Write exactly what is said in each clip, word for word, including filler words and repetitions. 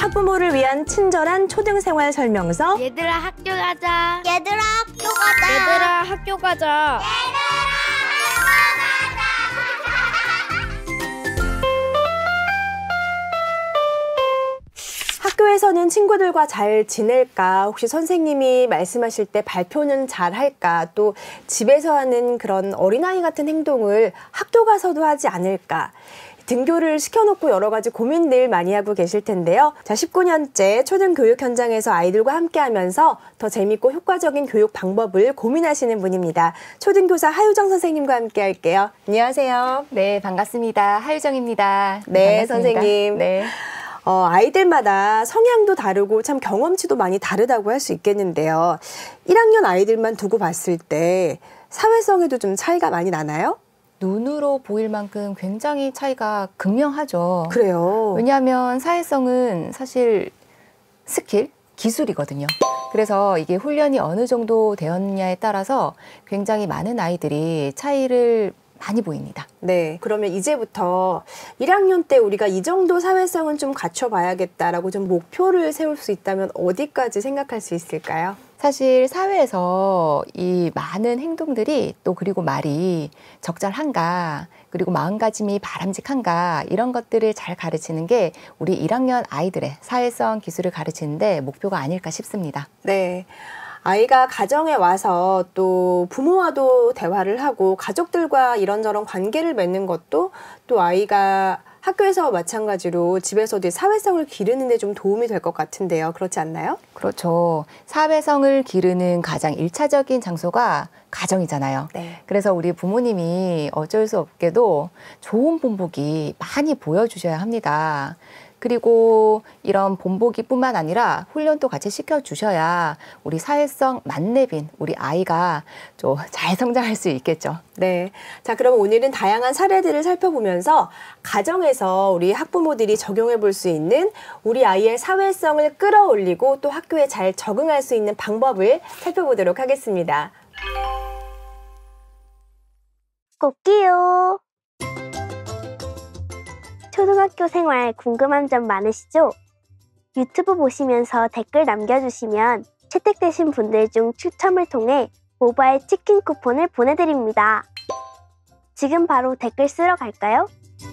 학부모를 위한 친절한 초등생활 설명서. 얘들아 학교 가자. 얘들아 학교 가자. 얘들아 학교 가자. 학교에서는 친구들과 잘 지낼까? 혹시 선생님이 말씀하실 때 발표는 잘 할까? 또 집에서 하는 그런 어린아이 같은 행동을 학교 가서도 하지 않을까? 등교를 시켜놓고 여러 가지 고민들 많이 하고 계실 텐데요. 자, 십구 년째 초등교육 현장에서 아이들과 함께하면서 더 재밌고 효과적인 교육 방법을 고민하시는 분입니다. 초등교사 하유정 선생님과 함께 할게요. 안녕하세요. 네, 반갑습니다. 하유정입니다. 네, 반갑습니다. 선생님. 네. 어, 아이들마다 성향도 다르고 참 경험치도 많이 다르다고 할 수 있겠는데요. 일 학년 아이들만 두고 봤을 때 사회성에도 좀 차이가 많이 나나요? 눈으로 보일 만큼 굉장히 차이가 극명하죠. 그래요. 왜냐하면 사회성은 사실 스킬, 기술이거든요. 그래서 이게 훈련이 어느 정도 되었냐에 따라서 굉장히 많은 아이들이 차이를 많이 보입니다. 네, 그러면 이제부터 일 학년 때 우리가 이 정도 사회성은 좀 갖춰봐야겠다라고 좀 목표를 세울 수 있다면 어디까지 생각할 수 있을까요? 사실 사회에서 이 많은 행동들이 또 그리고 말이 적절한가, 그리고 마음가짐이 바람직한가, 이런 것들을 잘 가르치는 게 우리 일 학년 아이들의 사회성 기술을 가르치는데 목표가 아닐까 싶습니다. 네. 아이가 가정에 와서 또 부모와도 대화를 하고 가족들과 이런저런 관계를 맺는 것도 또 아이가 학교에서 마찬가지로 집에서도 사회성을 기르는 데 좀 도움이 될 것 같은데요. 그렇지 않나요? 그렇죠. 사회성을 기르는 가장 일차적인 장소가 가정이잖아요. 네. 그래서 우리 부모님이 어쩔 수 없게도 좋은 본보기 많이 보여주셔야 합니다. 그리고 이런 본보기뿐만 아니라 훈련도 같이 시켜주셔야 우리 사회성 만렙인 우리 아이가 좀 잘 성장할 수 있겠죠. 네. 자, 그럼 오늘은 다양한 사례들을 살펴보면서 가정에서 우리 학부모들이 적용해 볼 수 있는 우리 아이의 사회성을 끌어올리고 또 학교에 잘 적응할 수 있는 방법을 살펴보도록 하겠습니다. 꼭기요. 초등학교 생활 궁금한 점 많으시죠? 유튜브 보시면서 댓글 남겨주시면 채택되신 분들 중 추첨을 통해 모바일 치킨 쿠폰을 보내드립니다. 지금 바로 댓글 쓰러 갈까요?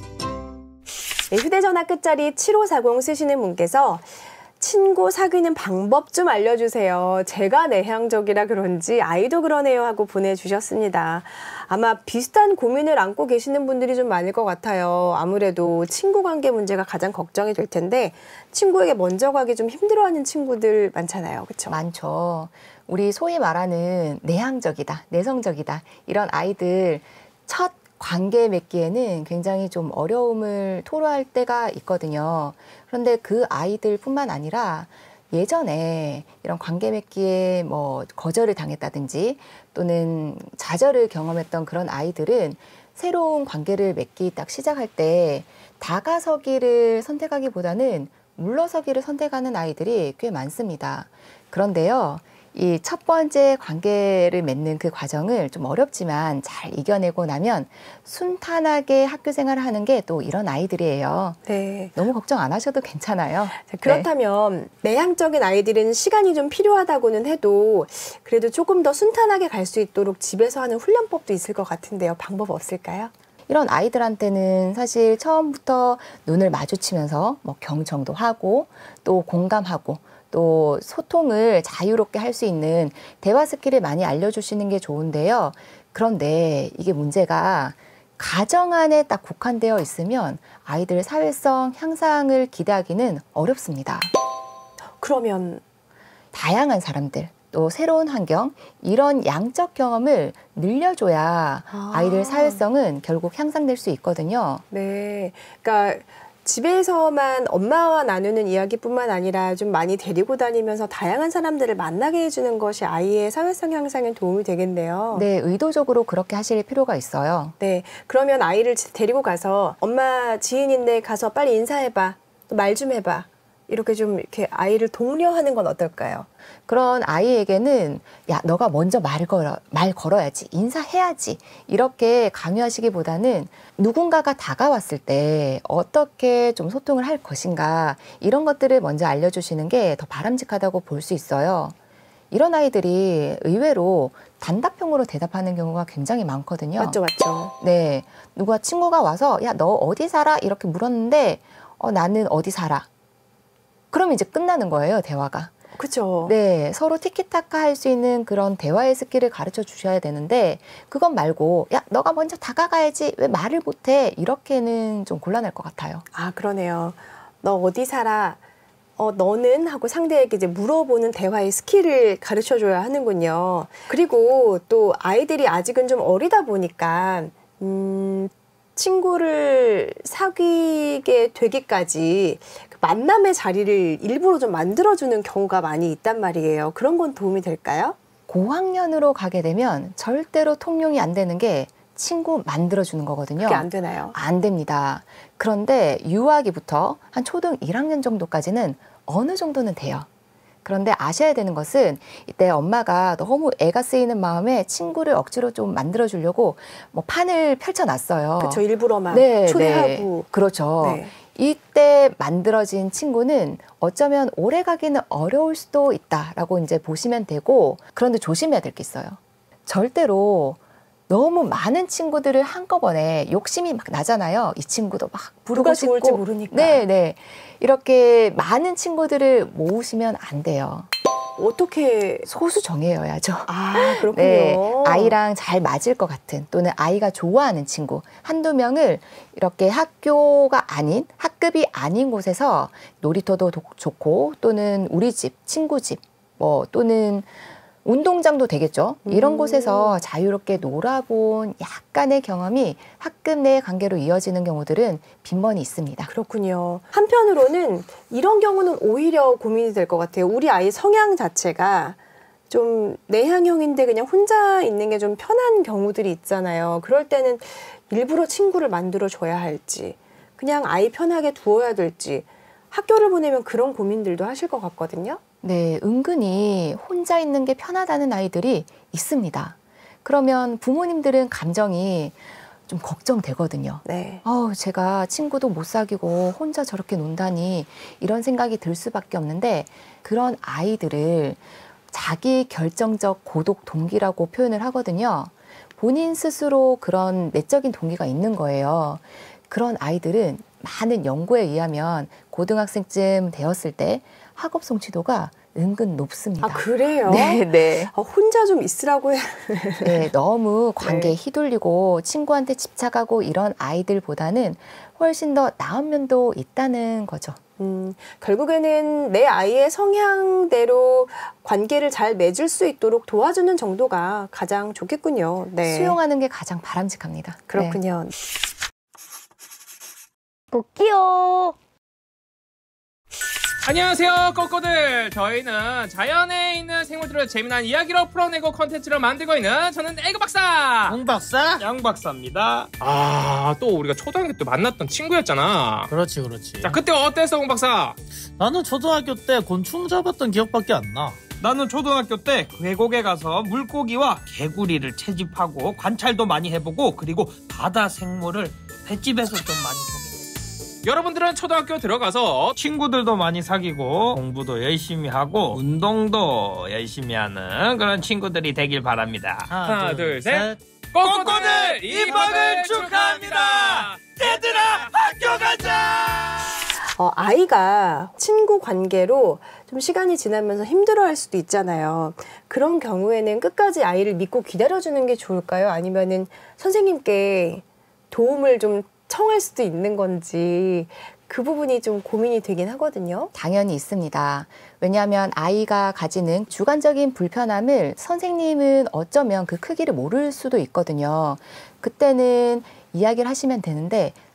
네, 휴대전화 끝자리 칠오사공 쓰시는 분께서 친구 사귀는 방법 좀 알려주세요. 제가 내향적이라 그런지 아이도 그러네요 하고 보내주셨습니다. 아마 비슷한 고민을 안고 계시는 분들이 좀 많을 것 같아요. 아무래도 친구 관계 문제가 가장 걱정이 될 텐데 친구에게 먼저 가기 좀 힘들어하는 친구들 많잖아요. 그렇죠? 많죠. 우리 소위 말하는 내향적이다, 내성적이다, 이런 아이들 첫 관계 맺기에는 굉장히 좀 어려움을 토로할 때가 있거든요. 그런데 그 아이들뿐만 아니라 예전에 이런 관계 맺기에 뭐 거절을 당했다든지 또는 좌절을 경험했던 그런 아이들은 새로운 관계를 맺기 딱 시작할 때 다가서기를 선택하기보다는 물러서기를 선택하는 아이들이 꽤 많습니다. 그런데요, 이 첫 번째 관계를 맺는 그 과정을 좀 어렵지만 잘 이겨내고 나면 순탄하게 학교 생활을 하는 게 또 이런 아이들이에요. 네. 너무 걱정 안 하셔도 괜찮아요. 자, 그렇다면 네. 내향적인 아이들은 시간이 좀 필요하다고는 해도 그래도 조금 더 순탄하게 갈 수 있도록 집에서 하는 훈련법도 있을 것 같은데요. 방법 없을까요? 이런 아이들한테는 사실 처음부터 눈을 마주치면서 뭐 경청도 하고 또 공감하고 또 소통을 자유롭게 할 수 있는 대화 스킬을 많이 알려주시는 게 좋은데요. 그런데 이게 문제가 가정 안에 딱 국한되어 있으면 아이들 사회성 향상을 기대하기는 어렵습니다. 그러면 다양한 사람들, 또 새로운 환경, 이런 양적 경험을 늘려줘야 아. 아이들 사회성은 결국 향상될 수 있거든요. 네, 그러니까 집에서만 엄마와 나누는 이야기뿐만 아니라 좀 많이 데리고 다니면서 다양한 사람들을 만나게 해주는 것이 아이의 사회성 향상에 도움이 되겠네요. 네, 의도적으로 그렇게 하실 필요가 있어요. 네, 그러면 아이를 데리고 가서 엄마 지인인데 가서 빨리 인사해봐, 말 좀 해봐, 이렇게 좀 이렇게 아이를 독려하는 건 어떨까요? 그런 아이에게는 야, 너가 먼저 말 걸어, 말 걸어야지, 인사해야지 이렇게 강요하시기보다는 누군가가 다가왔을 때 어떻게 좀 소통을 할 것인가 이런 것들을 먼저 알려주시는 게 더 바람직하다고 볼 수 있어요. 이런 아이들이 의외로 단답형으로 대답하는 경우가 굉장히 많거든요. 맞죠, 맞죠. 네, 누가 친구가 와서 야, 너 어디 살아? 이렇게 물었는데 어, 나는 어디 살아? 그럼 이제 끝나는 거예요, 대화가. 그렇죠. 네, 서로 티키타카 할 수 있는 그런 대화의 스킬을 가르쳐 주셔야 되는데 그것 말고 야, 너가 먼저 다가가야지 왜 말을 못해? 이렇게는 좀 곤란할 것 같아요. 아, 그러네요. 너 어디 살아? 어, 너는? 하고 상대에게 이제 물어보는 대화의 스킬을 가르쳐 줘야 하는군요. 그리고 또 아이들이 아직은 좀 어리다 보니까, 음, 친구를 사귀게 되기까지 그 만남의 자리를 일부러 좀 만들어주는 경우가 많이 있단 말이에요. 그런 건 도움이 될까요? 고학년으로 가게 되면 절대로 통용이 안 되는 게 친구 만들어주는 거거든요. 그게 안 되나요? 안 됩니다. 그런데 유아기부터 한 초등 일 학년 정도까지는 어느 정도는 돼요. 그런데 아셔야 되는 것은 이때 엄마가 너무 애가 쓰이는 마음에 친구를 억지로 좀 만들어주려고 뭐 판을 펼쳐놨어요. 그렇죠. 일부러만 네, 초대하고. 네. 그렇죠. 네. 이때 만들어진 친구는 어쩌면 오래 가기는 어려울 수도 있다라고 이제 보시면 되고, 그런데 조심해야 될 게 있어요. 절대로 너무 많은 친구들을 한꺼번에 욕심이 막 나잖아요. 이 친구도 막 부르고 누가 싶고. 좋을지 모르니까. 네, 네. 이렇게 많은 친구들을 모으시면 안 돼요. 어떻게. 소수 정예여야죠. 아, 그렇군요. 네, 아이랑 잘 맞을 것 같은 또는 아이가 좋아하는 친구 한두 명을 이렇게 학교가 아닌 학급이 아닌 곳에서 놀이터도 도, 좋고 또는 우리 집, 친구 집, 뭐 또는 운동장도 되겠죠. 이런 음. 곳에서 자유롭게 놀아본 약간의 경험이 학급 내 관계로 이어지는 경우들은 빈번히 있습니다. 그렇군요. 한편으로는 이런 경우는 오히려 고민이 될 것 같아요. 우리 아이 성향 자체가 좀 내향형인데 그냥 혼자 있는 게 좀 편한 경우들이 있잖아요. 그럴 때는 일부러 친구를 만들어줘야 할지, 그냥 아이 편하게 두어야 될지, 학교를 보내면 그런 고민들도 하실 것 같거든요. 네, 은근히 혼자 있는 게 편하다는 아이들이 있습니다. 그러면 부모님들은 감정이 좀 걱정되거든요. 네. 아우, 제가 친구도 못 사귀고 혼자 저렇게 논다니 이런 생각이 들 수밖에 없는데, 그런 아이들을 자기 결정적 고독 동기라고 표현을 하거든요. 본인 스스로 그런 내적인 동기가 있는 거예요. 그런 아이들은 많은 연구에 의하면 고등학생쯤 되었을 때 학업 성취도가 은근 높습니다. 아, 그래요? 네, 네. 아, 혼자 좀 있으라고 해. 네, 너무 관계에 네. 휘둘리고 친구한테 집착하고 이런 아이들보다는 훨씬 더 나은 면도 있다는 거죠. 음, 결국에는 내 아이의 성향대로 관계를 잘 맺을 수 있도록 도와주는 정도가 가장 좋겠군요. 네. 수용하는 게 가장 바람직합니다. 그렇군요. 복귀요. 안녕하세요, 꼬꼬들. 저희는 자연에 있는 생물들을 재미난 이야기로 풀어내고 컨텐츠를 만들고 있는 저는 에그 박사, 응 박사? 양 박사입니다. 아, 또 우리가 초등학교 때 만났던 친구였잖아. 그렇지 그렇지. 자, 그때 어땠어, 웅 박사? 나는 초등학교 때 곤충 잡았던 기억밖에 안 나. 나는 초등학교 때 계곡에 가서 물고기와 개구리를 채집하고 관찰도 많이 해보고, 그리고 바다 생물을 횟집에서 좀 많이 보고. 여러분들은 초등학교 들어가서 친구들도 많이 사귀고 공부도 열심히 하고 운동도 열심히 하는 그런 친구들이 되길 바랍니다. 하나, 둘, 셋. 꼬꼬들 입학을 축하합니다. 얘들아, 학교 가자. 어, 아이가 친구 관계로 좀 시간이 지나면서 힘들어할 수도 있잖아요. 그런 경우에는 끝까지 아이를 믿고 기다려주는 게 좋을까요? 아니면은 선생님께 도움을 좀 청할 수도 있는 건지, 그 부분이 좀 고민이 되긴 하거든요. 당연히 있습니다. 왜냐하면 아이가 가지는 주관적인 불편함을 선생님은 어쩌면 그 크기를 모를 수도 있거든요. 그때는 이야기를 하시면 되는데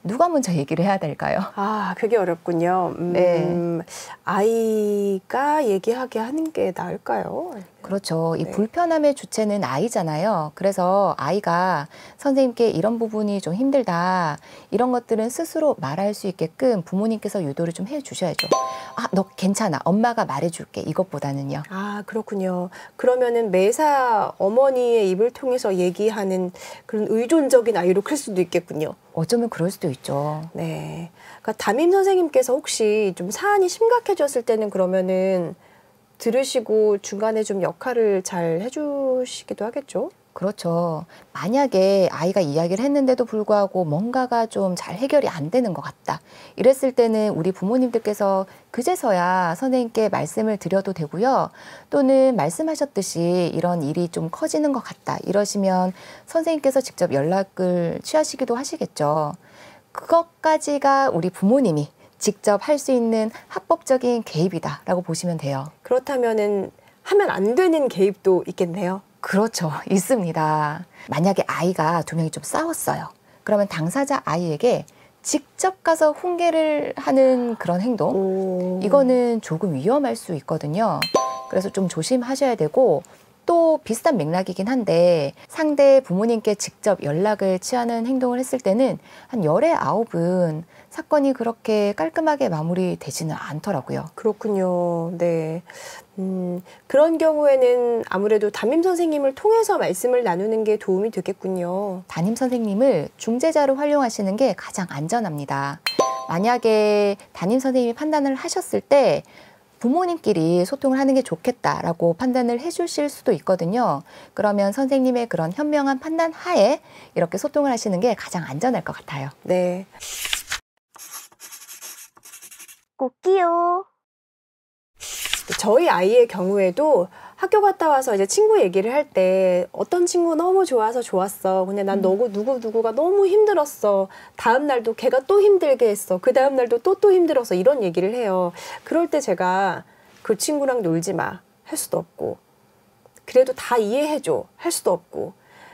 누가 먼저 얘기를 해야 될까요? 아, 그게 어렵군요. 음, 네. 아이가 얘기하게 하는 게 나을까요? 그렇죠. 이 네. 불편함의 주체는 아이잖아요. 그래서 아이가 선생님께 이런 부분이 좀 힘들다. 이런 것들은 스스로 말할 수 있게끔 부모님께서 유도를 좀 해주셔야죠. 아, 너 괜찮아. 엄마가 말해줄게. 이것보다는요. 아, 그렇군요. 그러면은 매사 어머니의 입을 통해서 얘기하는 그런 의존적인 아이로 클 수도 있겠군요. 어쩌면 그럴 수도 있죠. 네. 그러니까 담임 선생님께서 혹시 좀 사안이 심각해졌을 때는 그러면은 들으시고 중간에 좀 역할을 잘 해주시기도 하겠죠? 그렇죠. 만약에 아이가 이야기를 했는데도 불구하고 뭔가가 좀 잘 해결이 안 되는 것 같다. 이랬을 때는 우리 부모님들께서 그제서야 선생님께 말씀을 드려도 되고요. 또는 말씀하셨듯이 이런 일이 좀 커지는 것 같다. 이러시면 선생님께서 직접 연락을 취하시기도 하시겠죠. 그것까지가 우리 부모님이 직접 할 수 있는 합법적인 개입이다라고 보시면 돼요. 그렇다면은 하면 안 되는 개입도 있겠네요. 그렇죠. 있습니다. 만약에 아이가 두 명이 좀 싸웠어요. 그러면 당사자 아이에게 직접 가서 훈계를 하는 그런 행동, 오. 이거는 조금 위험할 수 있거든요. 그래서 좀 조심하셔야 되고, 또 비슷한 맥락이긴 한데 상대 부모님께 직접 연락을 취하는 행동을 했을 때는 한 열에 아홉은 사건이 그렇게 깔끔하게 마무리되지는 않더라고요. 그렇군요. 네. 음, 그런 경우에는 아무래도 담임 선생님을 통해서 말씀을 나누는 게 도움이 되겠군요. 담임 선생님을 중재자로 활용하시는 게 가장 안전합니다. 만약에 담임 선생님이 판단을 하셨을 때 부모님끼리 소통을 하는 게 좋겠다라고 판단을 해주실 수도 있거든요. 그러면 선생님의 그런 현명한 판단 하에 이렇게 소통을 하시는 게 가장 안전할 것 같아요. 네. 꽃기요. 저희 아이의 경우에도 학교 갔다 와서 이제 친구 얘기를 할 때 어떤 친구 너무 좋아서 좋았어. 근데 난 너구 누구 누구가 너무 힘들었어. 다음 날도 걔가 또 힘들게 했어. 그 다음 날도 또 또 힘들어서 이런 얘기를 해요. 그럴 때 제가 그 친구랑 놀지 마. 할 수도 없고. 그래도 다 이해해줘. 할 수도 없고.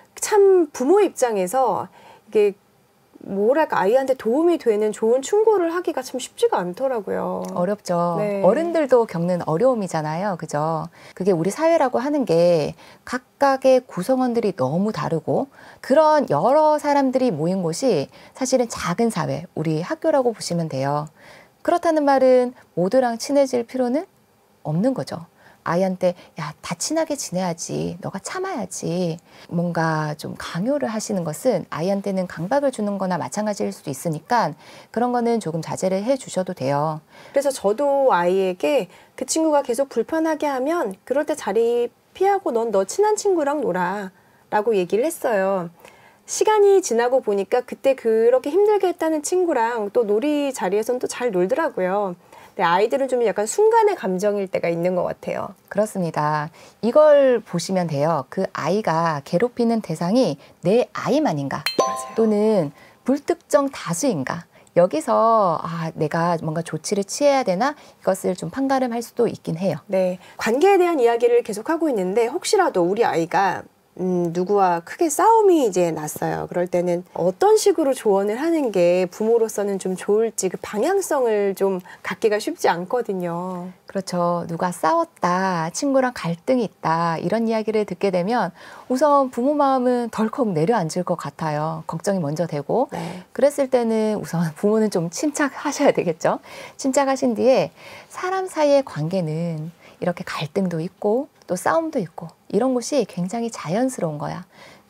참 부모 입장에서 이게 뭐랄까 아이한테 도움이 되는 좋은 충고를 하기가 참 쉽지가 않더라고요. 어렵죠. 네. 어른들도 겪는 어려움이잖아요. 그죠? 그게 우리 사회라고 하는 게 각각의 구성원들이 너무 다르고 그런 여러 사람들이 모인 곳이 사실은 작은 사회, 우리 학교라고 보시면 돼요. 그렇다는 말은 모두랑 친해질 필요는 없는 거죠. 아이한테 야, 다 친하게 지내야지. 너가 참아야지. 뭔가 좀 강요를 하시는 것은 아이한테는 강박을 주는 거나 마찬가지일 수도 있으니까 그런 거는 조금 자제를 해 주셔도 돼요. 그래서 저도 아이에게 그 친구가 계속 불편하게 하면 그럴 때 자리 피하고 넌 너 친한 친구랑 놀아 라고 얘기를 했어요. 시간이 지나고 보니까 그때 그렇게 힘들게 했다는 친구랑 또 놀이 자리에서는 또 잘 놀더라고요. 근데 아이들은 좀 약간 순간의 감정일 때가 있는 것 같아요. 그렇습니다. 이걸 보시면 돼요. 그 아이가 괴롭히는 대상이 내 아이만인가? 맞아요. 또는 불특정 다수인가? 여기서 아, 내가 뭔가 조치를 취해야 되나? 이것을 좀 판가름할 수도 있긴 해요. 네, 관계에 대한 이야기를 계속하고 있는데 혹시라도 우리 아이가 음, 누구와 크게 싸움이 이제 났어요. 그럴 때는 어떤 식으로 조언을 하는 게 부모로서는 좀 좋을지 그 방향성을 좀 갖기가 쉽지 않거든요. 그렇죠. 누가 싸웠다, 친구랑 갈등이 있다, 이런 이야기를 듣게 되면 우선 부모 마음은 덜컥 내려앉을 것 같아요. 걱정이 먼저 되고. 네. 그랬을 때는 우선 부모는 좀 침착하셔야 되겠죠. 침착하신 뒤에 사람 사이의 관계는 이렇게 갈등도 있고 또 싸움도 있고 이런 것이 굉장히 자연스러운 거야.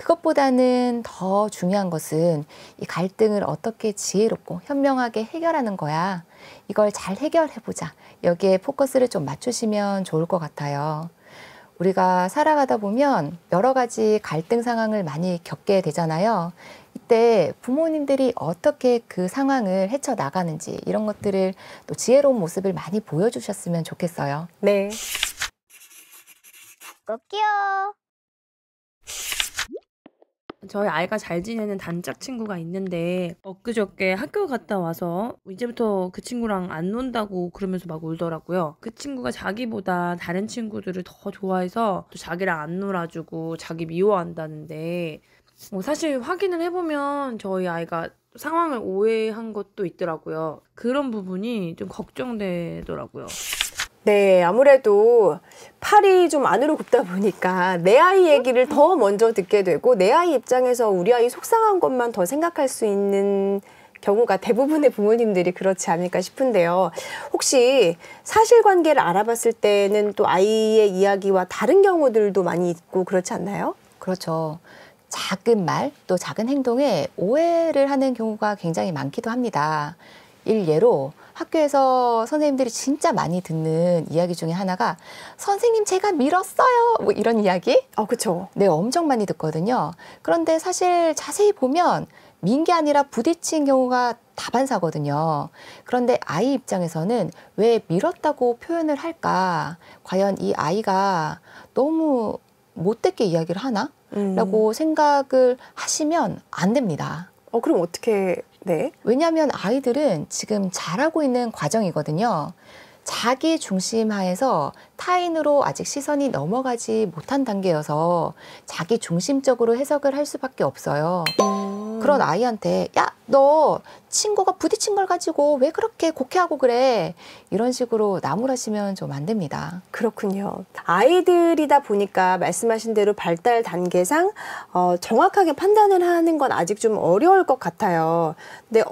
그것보다는 더 중요한 것은 이 갈등을 어떻게 지혜롭고 현명하게 해결하는 거야. 이걸 잘 해결해보자. 여기에 포커스를 좀 맞추시면 좋을 것 같아요. 우리가 살아가다 보면 여러 가지 갈등 상황을 많이 겪게 되잖아요. 이때 부모님들이 어떻게 그 상황을 헤쳐나가는지 이런 것들을 또 지혜로운 모습을 많이 보여주셨으면 좋겠어요. 네. 꽃기요. 저희 아이가 잘 지내는 단짝 친구가 있는데 엊그저께 학교 갔다 와서 이제부터 그 친구랑 안 논다고 그러면서 막 울더라고요. 그 친구가 자기보다 다른 친구들을 더 좋아해서 또 자기랑 안 놀아주고 자기 미워한다는데 어, 사실 확인을 해보면 저희 아이가 상황을 오해한 것도 있더라고요. 그런 부분이 좀 걱정되더라고요. 네, 아무래도 팔이 좀 안으로 굽다 보니까 내 아이 얘기를 더 먼저 듣게 되고 내 아이 입장에서 우리 아이 속상한 것만 더 생각할 수 있는 경우가 대부분의 부모님들이 그렇지 않을까 싶은데요. 혹시 사실관계를 알아봤을 때는 또 아이의 이야기와 다른 경우들도 많이 있고 그렇지 않나요? 그렇죠. 작은 말, 또 작은 행동에 오해를 하는 경우가 굉장히 많기도 합니다. 일예로 학교에서 선생님들이 진짜 많이 듣는 이야기 중에 하나가 선생님 제가 밀었어요 뭐 이런 이야기. 아, 그렇죠. 네, 엄청 많이 듣거든요. 그런데 사실 자세히 보면 민 게 아니라 부딪힌 경우가 다반사거든요. 그런데 아이 입장에서는 왜 밀었다고 표현을 할까? 과연 이 아이가 너무 못되게 이야기를 하나? 음. 라고 생각을 하시면 안 됩니다. 어, 그럼 어떻게, 네? 왜냐하면 아이들은 지금 자라고 있는 과정이거든요. 자기 중심하에서 타인으로 아직 시선이 넘어가지 못한 단계여서 자기 중심적으로 해석을 할 수밖에 없어요. 음. 그런 아이한테 야, 너 친구가 부딪힌 걸 가지고 왜 그렇게 곡해하고 그래? 이런 식으로 나무라시면 좀 안 됩니다. 그렇군요. 아이들이다 보니까 말씀하신 대로 발달 단계상 어, 정확하게 판단을 하는 건 아직 좀 어려울 것 같아요. 근데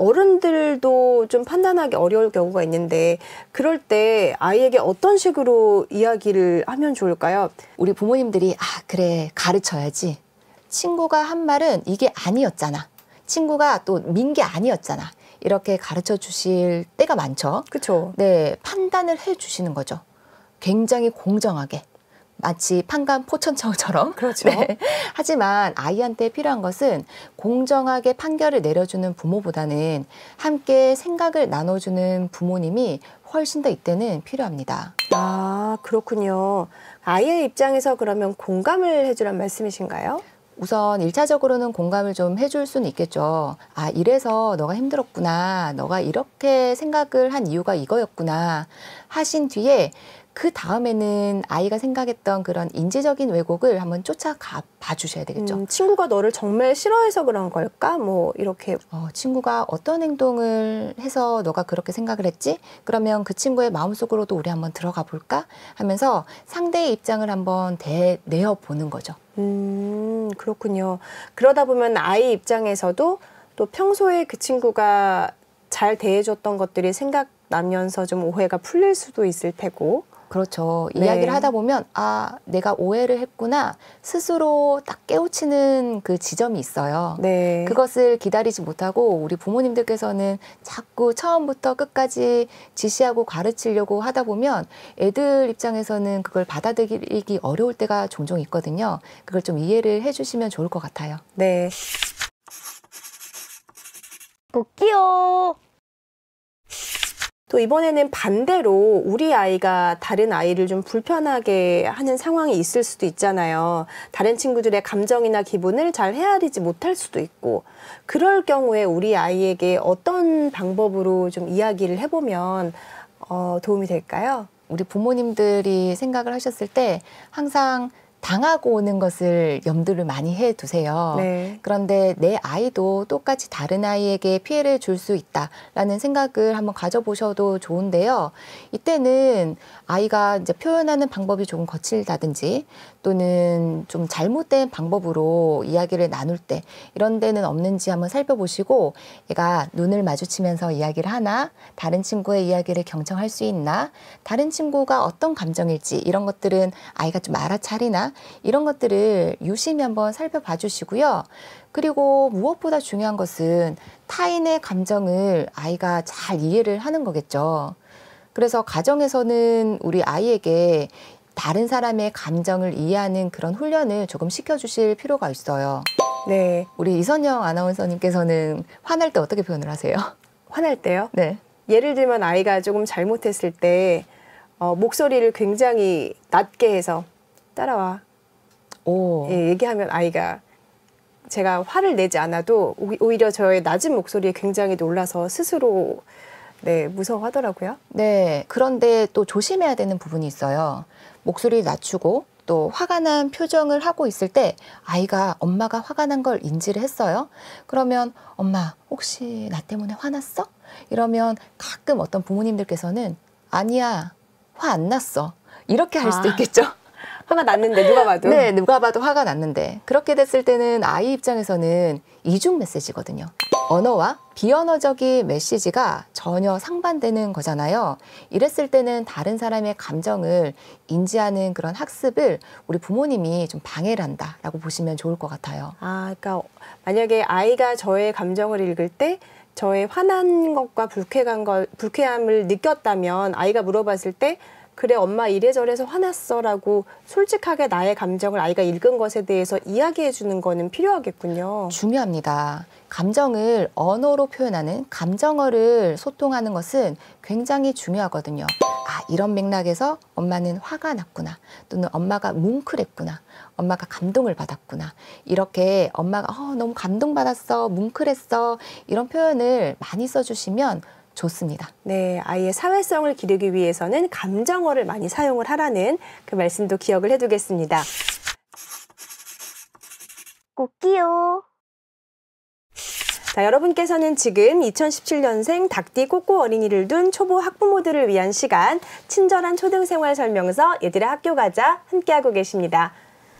어른들도 좀 판단하기 어려울 경우가 있는데 그럴 때 아이에게 어떤 식으로 이야기를 하면 좋을까요? 우리 부모님들이 아, 그래, 가르쳐야지. 친구가 한 말은 이게 아니었잖아. 친구가 또 민 게 아니었잖아. 이렇게 가르쳐 주실 때가 많죠. 그렇죠. 네, 판단을 해 주시는 거죠. 굉장히 공정하게. 마치 판관 포천처럼. 그렇죠. 네. 하지만 아이한테 필요한 것은 공정하게 판결을 내려주는 부모보다는 함께 생각을 나눠주는 부모님이 훨씬 더 이때는 필요합니다. 아, 그렇군요. 아이의 입장에서 그러면 공감을 해주란 말씀이신가요? 우선 일차적으로는 공감을 좀 해줄 수는 있겠죠. 아, 이래서 너가 힘들었구나. 너가 이렇게 생각을 한 이유가 이거였구나. 하신 뒤에 그 다음에는 아이가 생각했던 그런 인지적인 왜곡을 한번 쫓아가 봐주셔야 되겠죠. 음, 친구가 너를 정말 싫어해서 그런 걸까? 뭐 이렇게. 어, 친구가 어떤 행동을 해서 너가 그렇게 생각을 했지? 그러면 그 친구의 마음속으로도 우리 한번 들어가 볼까? 하면서 상대의 입장을 한번 대, 내어보는 거죠. 음, 그렇군요. 그러다 보면 아이 입장에서도 또 평소에 그 친구가 잘 대해줬던 것들이 생각나면서 좀 오해가 풀릴 수도 있을 테고. 그렇죠. 네. 이야기를 하다 보면 아, 내가 오해를 했구나 스스로 딱 깨우치는 그 지점이 있어요. 네. 그것을 기다리지 못하고 우리 부모님들께서는 자꾸 처음부터 끝까지 지시하고 가르치려고 하다 보면 애들 입장에서는 그걸 받아들이기 어려울 때가 종종 있거든요. 그걸 좀 이해를 해주시면 좋을 것 같아요. 네. 볼게요. 또 이번에는 반대로 우리 아이가 다른 아이를 좀 불편하게 하는 상황이 있을 수도 있잖아요. 다른 친구들의 감정이나 기분을 잘 헤아리지 못할 수도 있고 그럴 경우에 우리 아이에게 어떤 방법으로 좀 이야기를 해보면 어, 도움이 될까요? 우리 부모님들이 생각을 하셨을 때 항상 당하고 오는 것을 염두를 많이 해 두세요. 네. 그런데 내 아이도 똑같이 다른 아이에게 피해를 줄 수 있다라는 생각을 한번 가져보셔도 좋은데요. 이때는 아이가 이제 표현하는 방법이 조금 거칠다든지 또는 좀 잘못된 방법으로 이야기를 나눌 때 이런 데는 없는지 한번 살펴보시고 얘가 눈을 마주치면서 이야기를 하나 다른 친구의 이야기를 경청할 수 있나 다른 친구가 어떤 감정일지 이런 것들은 아이가 좀 알아차리나 이런 것들을 유심히 한번 살펴봐 주시고요. 그리고 무엇보다 중요한 것은 타인의 감정을 아이가 잘 이해를 하는 거겠죠. 그래서 가정에서는 우리 아이에게 다른 사람의 감정을 이해하는 그런 훈련을 조금 시켜주실 필요가 있어요. 네. 우리 이선영 아나운서님께서는 화날 때 어떻게 표현을 하세요? 화날 때요? 네. 예를 들면 아이가 조금 잘못했을 때 어, 목소리를 굉장히 낮게 해서 따라와. 오. 예, 얘기하면 아이가 제가 화를 내지 않아도 오- 오히려 저의 낮은 목소리에 굉장히 놀라서 스스로 네, 무서워하더라고요. 네. 그런데 또 조심해야 되는 부분이 있어요. 목소리를 낮추고 또 화가 난 표정을 하고 있을 때 아이가 엄마가 화가 난 걸 인지를 했어요. 그러면 엄마 혹시 나 때문에 화났어? 이러면 가끔 어떤 부모님들께서는 아니야, 화 안 났어. 이렇게 할 수도 아. 있겠죠. 화가 났는데 누가 봐도. 네, 누가 봐도 화가 났는데 그렇게 됐을 때는 아이 입장에서는 이중 메시지거든요. 언어와 비언어적인 메시지가 전혀 상반되는 거잖아요. 이랬을 때는 다른 사람의 감정을 인지하는 그런 학습을 우리 부모님이 좀 방해를 한다라고 보시면 좋을 것 같아요. 아, 그러니까 만약에 아이가 저의 감정을 읽을 때 저의 화난 것과 불쾌한 걸, 불쾌함을 느꼈다면 아이가 물어봤을 때 그래 엄마 이래저래서 화났어라고 솔직하게 나의 감정을 아이가 읽은 것에 대해서 이야기해 주는 거는 필요하겠군요. 중요합니다. 감정을 언어로 표현하는 감정어를 소통하는 것은 굉장히 중요하거든요. 아, 이런 맥락에서 엄마는 화가 났구나. 또는 엄마가 뭉클했구나. 엄마가 감동을 받았구나. 이렇게 엄마가 어, 너무 감동받았어. 뭉클했어. 이런 표현을 많이 써주시면 좋습니다. 네, 아이의 사회성을 기르기 위해서는 감정어를 많이 사용을 하라는 그 말씀도 기억을 해두겠습니다. 꽃기요. 자, 여러분께서는 지금 이천십칠 년생 닭띠 꼬꼬 어린이를 둔 초보 학부모들을 위한 시간 친절한 초등생활 설명서 얘들아 학교 가자 함께하고 계십니다.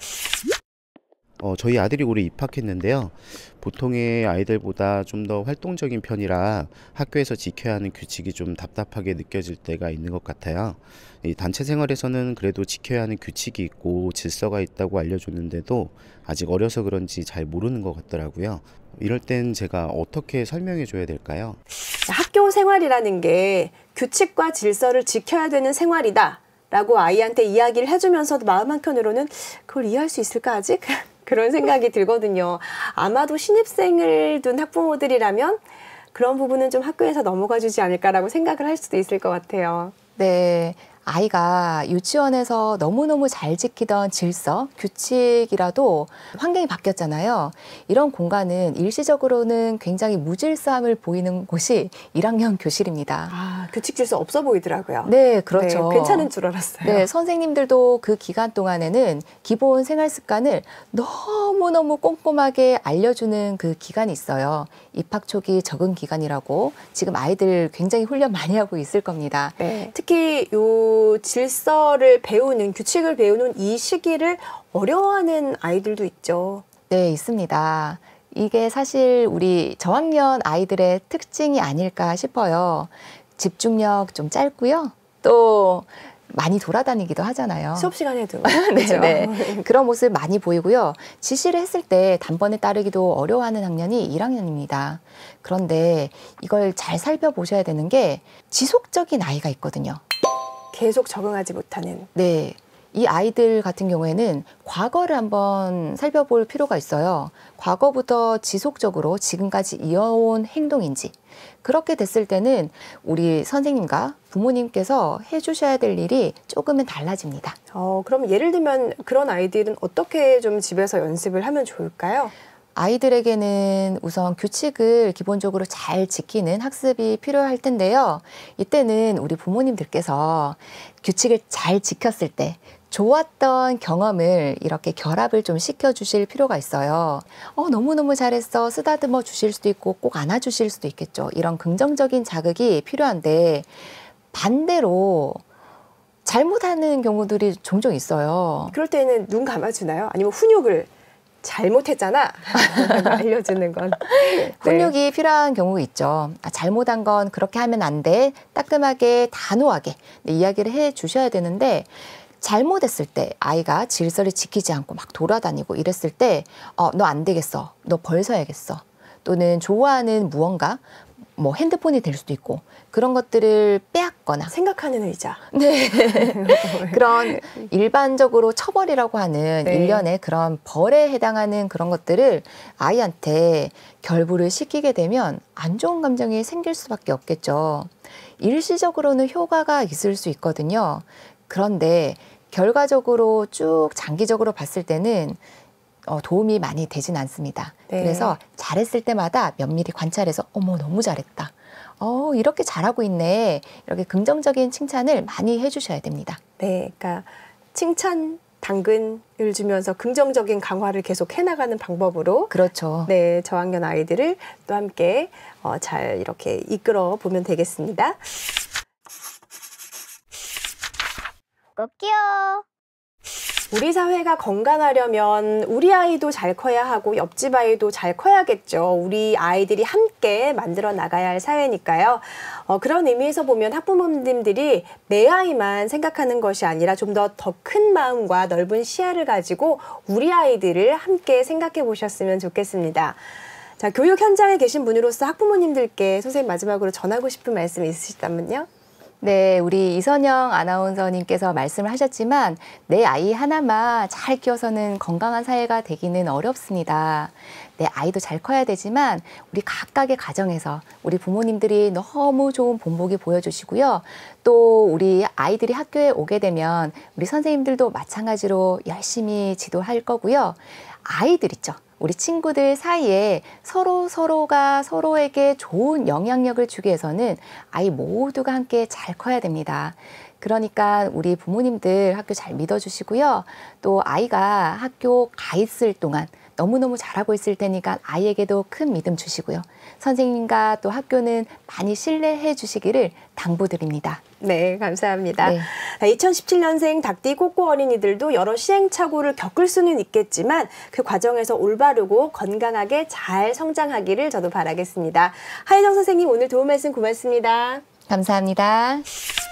어, 저희 아들이 올해 입학했는데요. 보통의 아이들보다 좀 더 활동적인 편이라 학교에서 지켜야 하는 규칙이 좀 답답하게 느껴질 때가 있는 것 같아요. 이 단체 생활에서는 그래도 지켜야 하는 규칙이 있고 질서가 있다고 알려줬는데도 아직 어려서 그런지 잘 모르는 것 같더라고요. 이럴 땐 제가 어떻게 설명해 줘야 될까요? 학교 생활이라는 게 규칙과 질서를 지켜야 되는 생활이다 라고 아이한테 이야기를 해주면서도 마음 한켠으로는 그걸 이해할 수 있을까 아직? 그런 생각이 들거든요. 아마도 신입생을 둔 학부모들이라면 그런 부분은 좀 학교에서 넘어가 주지 않을까라고 생각을 할 수도 있을 것 같아요. 네. 아이가 유치원에서 너무너무 잘 지키던 질서, 규칙이라도 환경이 바뀌었잖아요. 이런 공간은 일시적으로는 굉장히 무질서함을 보이는 곳이 일 학년 교실입니다. 아, 규칙 질서 없어 보이더라고요. 네, 그렇죠. 네, 괜찮은 줄 알았어요. 네, 선생님들도 그 기간 동안에는 기본 생활 습관을 너무너무 꼼꼼하게 알려주는 그 기간이 있어요. 입학 초기 적응 기간이라고 지금 아이들 굉장히 훈련 많이 하고 있을 겁니다. 네, 특히 요 질서를 배우는, 규칙을 배우는 이 시기를 어려워하는 아이들도 있죠. 네, 있습니다. 이게 사실 우리 저학년 아이들의 특징이 아닐까 싶어요. 집중력 좀 짧고요. 또 많이 돌아다니기도 하잖아요. 수업 시간에도. 네, 그렇죠? 네. 그런 모습 많이 보이고요. 지시를 했을 때 단번에 따르기도 어려워하는 학년이 일 학년입니다. 그런데 이걸 잘 살펴보셔야 되는 게 지속적인 아이가 있거든요. 계속 적응하지 못하는. 네. 이 아이들 같은 경우에는 과거를 한번 살펴볼 필요가 있어요. 과거부터 지속적으로 지금까지 이어온 행동인지. 그렇게 됐을 때는 우리 선생님과 부모님께서 해주셔야 될 일이 조금은 달라집니다. 어, 그럼 예를 들면 그런 아이들은 어떻게 좀 집에서 연습을 하면 좋을까요? 아이들에게는 우선 규칙을 기본적으로 잘 지키는 학습이 필요할 텐데요. 이때는 우리 부모님들께서 규칙을 잘 지켰을 때 좋았던 경험을 이렇게 결합을 좀 시켜주실 필요가 있어요. 어, 너무너무 잘했어. 쓰다듬어 주실 수도 있고 꼭 안아주실 수도 있겠죠. 이런 긍정적인 자극이 필요한데 반대로 잘못하는 경우들이 종종 있어요. 그럴 때는 눈 감아주나요? 아니면 훈육을 잘못했잖아 알려주는 건. 네. 훈육이 필요한 경우가 있죠. 아, 잘못한 건 그렇게 하면 안 돼. 따끔하게 단호하게 네, 이야기를 해 주셔야 되는데 잘못했을 때 아이가 질서를 지키지 않고 막 돌아다니고 이랬을 때 어, 너 안 되겠어. 너 벌 서야겠어. 또는 좋아하는 무언가 뭐 핸드폰이 될 수도 있고 그런 것들을 빼앗거나 생각하는 의자. 네. 그런 일반적으로 처벌이라고 하는 네. 일련의 그런 벌에 해당하는 그런 것들을 아이한테 결부를 시키게 되면 안 좋은 감정이 생길 수밖에 없겠죠. 일시적으로는 효과가 있을 수 있거든요. 그런데 결과적으로 쭉 장기적으로 봤을 때는 어, 도움이 많이 되진 않습니다. 네. 그래서 잘했을 때마다 면밀히 관찰해서 어머 너무 잘했다. 어 이렇게 잘하고 있네. 이렇게 긍정적인 칭찬을 많이 해주셔야 됩니다. 네, 그러니까 칭찬, 당근을 주면서 긍정적인 강화를 계속 해나가는 방법으로 그렇죠. 네, 저학년 아이들을 또 함께 어, 잘 이렇게 이끌어 보면 되겠습니다. 꼭이요. 우리 사회가 건강하려면 우리 아이도 잘 커야 하고 옆집 아이도 잘 커야겠죠. 우리 아이들이 함께 만들어 나가야 할 사회니까요. 어, 그런 의미에서 보면 학부모님들이 내 아이만 생각하는 것이 아니라 좀 더 더 큰 마음과 넓은 시야를 가지고 우리 아이들을 함께 생각해 보셨으면 좋겠습니다. 자, 교육 현장에 계신 분으로서 학부모님들께 선생님 마지막으로 전하고 싶은 말씀 있으시다면요? 네, 우리 이선영 아나운서님께서 말씀을 하셨지만 내 아이 하나만 잘 키워서는 건강한 사회가 되기는 어렵습니다. 내 아이도 잘 커야 되지만 우리 각각의 가정에서 우리 부모님들이 너무 좋은 본보기 보여주시고요. 또 우리 아이들이 학교에 오게 되면 우리 선생님들도 마찬가지로 열심히 지도할 거고요. 아이들 있죠. 우리 친구들 사이에 서로 서로가 서로에게 좋은 영향력을 주기 위해서는 아이 모두가 함께 잘 커야 됩니다. 그러니까 우리 부모님들 학교 잘 믿어주시고요. 또 아이가 학교 가 있을 동안 너무너무 잘하고 있을 테니까 아이에게도 큰 믿음 주시고요. 선생님과 또 학교는 많이 신뢰해 주시기를 당부드립니다. 네, 감사합니다. 네. 이천십칠 년생 닭띠 꼬꼬 어린이들도 여러 시행착오를 겪을 수는 있겠지만 그 과정에서 올바르고 건강하게 잘 성장하기를 저도 바라겠습니다. 하혜정 선생님 오늘 도움 말씀 고맙습니다. 감사합니다.